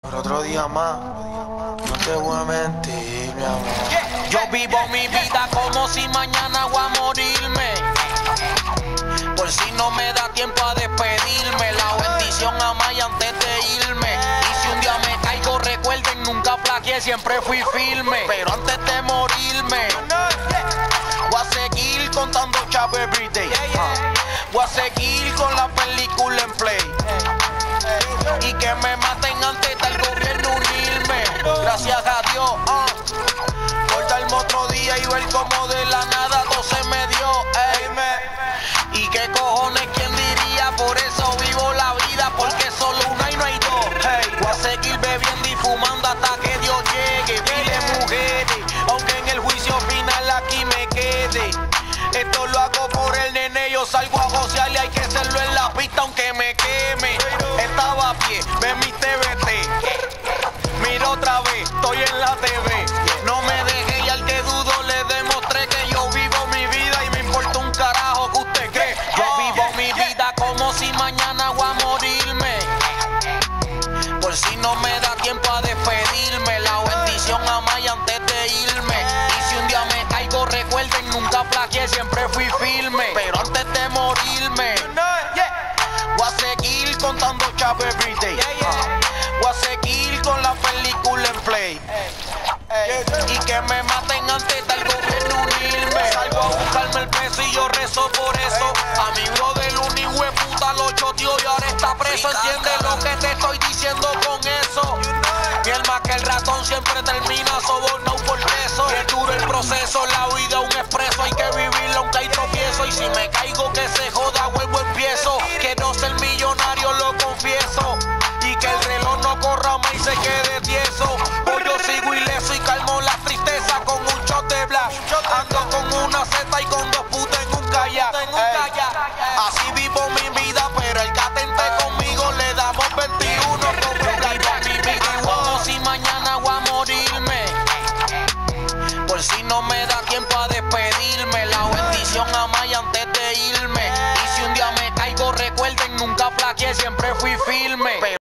Por otro día más, no te voy a mentir, mi amor. Yo vivo mi vida como si mañana voy a morirme. Por si no me da tiempo a despedirme, la bendición a Maya antes de irme. Y si un día me caigo, recuerden, nunca flaqueé, siempre fui firme. Pero antes de morirme, voy a seguir contando chavo everyday. Voy a seguir con la película en play. Y que me maten antes del gobierno unirme. Gracias a Dios por darme otro día y ver como de la nada todo se me dio. Y qué cojones, quién diría, por eso vivo la vida, porque solo una y no hay dos. Voy a seguir bebiendo y fumando hasta que Dios llegue. Pile mujeres, aunque en el juicio final aquí me quede. Esto lo hago por el nene, yo salgo a josear y hay que hacerlo en la pista aunque me queme. Estaba a pie, ve mi TVT. Mira otra vez, estoy en la TV. No me dejé y al que dudo le demostré que yo vivo mi vida y me importa un carajo que usted cree. Yo vivo mi vida como si mañana voy a morirme. Por si no me da tiempo a despedirme, la bendición a Maya antes de irme. Y si un día me caigo, recuerden, nunca flaqueé, siempre fui firme. Pero antes de morirme, voy a seguir contando chavo everyday. Voy a seguir con la película en play. Y que me maten antes del gobierno unirme. Salgo a buscarme el peso y yo rezo por eso. A mi brother un hijo de puta lo choteó y ahora está preso. Entiende lo que te estoy diciendo con eso. Y el más que el ratón siempre termina sobornado por eso. Es duro el proceso, la vida un expreso. Hay que vivirlo aunque hay tropiezo. Y si me caigo que se joda, vuelvo empiezo. Quiero ser millonario, lo confieso. Y que el reloj no corra más y se quede tieso. Pues yo sigo ileso y calmo la tristeza con un shot de black. Ando con una zeta y con dos putas en un kayak. Así vivo mi vida, pero el que atente conmigo le damos 21 como mi vida como si mañana voy a morirme. Por si no me da tiempo a despedirme, la bendición a Maya antes de irme. Y si un día me caigo, recuerden, nunca flaqueé, siempre fui firme.